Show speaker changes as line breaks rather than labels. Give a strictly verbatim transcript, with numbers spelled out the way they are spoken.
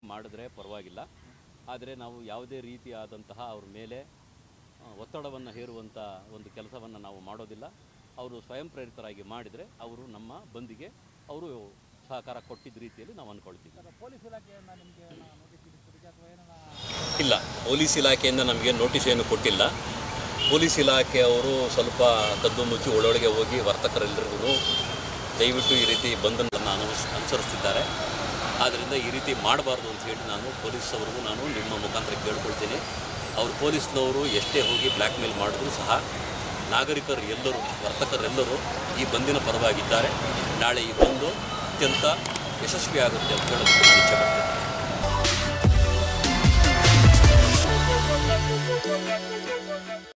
ಮಾಡಿದ್ರೆ ಪರವಾಗಿಲ್ಲ. ಆದರೆ ನಾವು ಯಾವುದೇ ರೀತಿಯಾದಂತಹ ಅವ್ರ ಮೇಲೆ ಒತ್ತಡವನ್ನು ಹೇರುವಂಥ ಒಂದು ಕೆಲಸವನ್ನು ನಾವು ಮಾಡೋದಿಲ್ಲ. ಅವರು ಸ್ವಯಂ ಪ್ರೇರಿತರಾಗಿ ಮಾಡಿದರೆ ಅವರು ನಮ್ಮ ಬಂದಿಗೆ ಅವರು ಸಹಕಾರ ಕೊಟ್ಟಿದ್ದ ರೀತಿಯಲ್ಲಿ ನಾವು ಅಂದ್ಕೊಳ್ತೀವಿ.
ಪೊಲೀಸ್ ಇಲಾಖೆಯಿಂದ ನಿಮಗೆ
ಇಲ್ಲ, ಪೊಲೀಸ್ ಇಲಾಖೆಯಿಂದ ನಮಗೆ ನೋಟಿಸ್ ಏನು ಕೊಟ್ಟಿಲ್ಲ. ಪೊಲೀಸ್ ಇಲಾಖೆಯವರು ಸ್ವಲ್ಪ ಕದ್ದು ಮುಚ್ಚಿ ಒಳೊಳಗೆ ಹೋಗಿ ವರ್ತಕರೆಲ್ಲರಿಗೂ ದಯವಿಟ್ಟು ಈ ರೀತಿ ಬಂದನ್ನು ನಾನು ಅನುಸರಿಸ್ತಿದ್ದಾರೆ. ಆದ್ದರಿಂದ ಈ ರೀತಿ ಮಾಡಬಾರ್ದು ಅಂತ ಹೇಳಿ ನಾನು ಪೊಲೀಸ್ ಅವ್ರಿಗೂ ನಾನು ನಿಮ್ಮ ಮುಖಾಂತರ ಕೇಳ್ಕೊಳ್ತೀನಿ. ಅವರು ಪೊಲೀಸ್ನವರು ಎಷ್ಟೇ ಹೋಗಿ ಬ್ಲ್ಯಾಕ್ ಮೇಲ್ ಮಾಡಿದ್ರು ಸಹ ನಾಗರಿಕರು ಎಲ್ಲರೂ ವರ್ತಕರೆಲ್ಲರೂ ಈ ಬಂದಿನ ಪರವಾಗಿದ್ದಾರೆ. ನಾಳೆ ಈ ಬಂದು ಅತ್ಯಂತ ಯಶಸ್ವಿಯಾಗುತ್ತೆ ಅಂತ ಹೇಳೋದಕ್ಕೆ ನಾನು ಇಚ್ಛೆ ಪಡ್ತೇನೆ.